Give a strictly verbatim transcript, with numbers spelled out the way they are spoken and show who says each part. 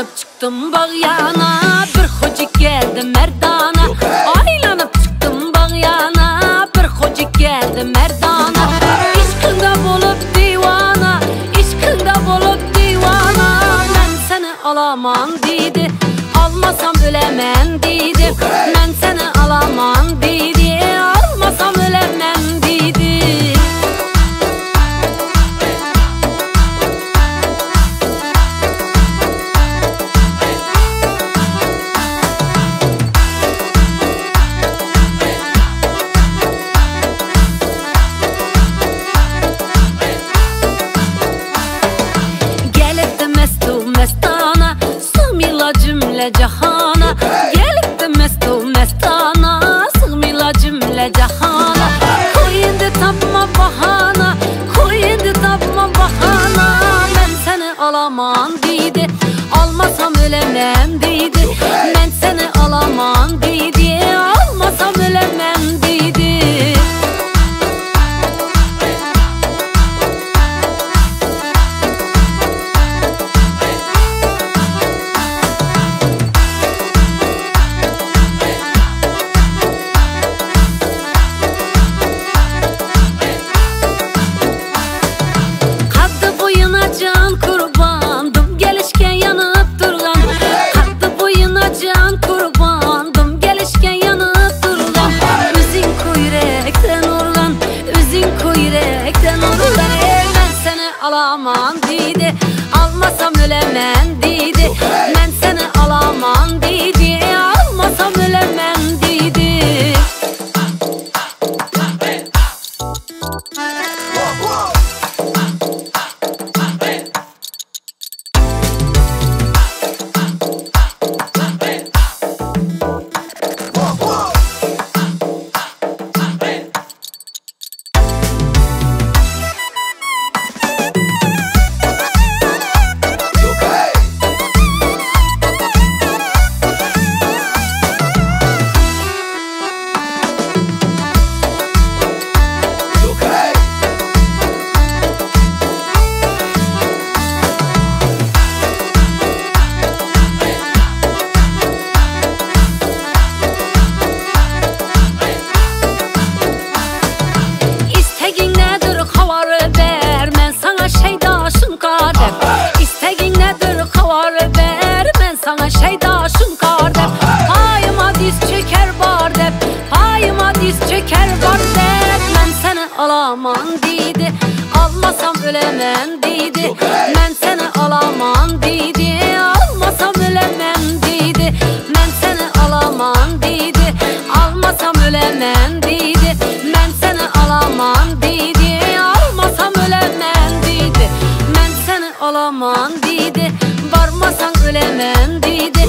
Speaker 1: Aylanıp çıktım bağyana, bir hoca geldi merdana. Aylanıp çıktım bağyana, bir hoca geldi merdana. İşkında bulup divana, işkında bulup divana. Ben seni alamam dedi, almasam ölemem dedi. Ben seni alamam dedi, almasam ölemem dedi. Mestana, sığmıyla cümle cahana. Gelip de mestu mestana, sığmıyla cümle cahana. Koy indi tapma bahana, koy indi tapma bahana. Ben seni alamam dedi, almasam ölemem dedi. Ben seni alamam dedi, almasam ölemem dedi. Can kurbandım gelişken yanıp durgan. Kalktı boyuna can kurbandım gelişken yanıp durgan. Üzün kuyrekten urgan, üzün kuyrekten urgan. Ben seni alamam dedi, almasam ölemem dedi. Ben seni alamam dedi, almasam ölemem dedi. Sana şeydaşım kardeş, payıma diz çöker var dep, payıma diz çöker var dep. Ben seni alamam dedi, almasam ölemem dedi. Ben seni alamam dedi, almasam ölemem dedi. Ben seni alamam dedi, almasam ölemem dedi. Ben seni alamam dedi, almasam ölemem dedi. Ben seni alamam dedi, varmasan ölemem dedi.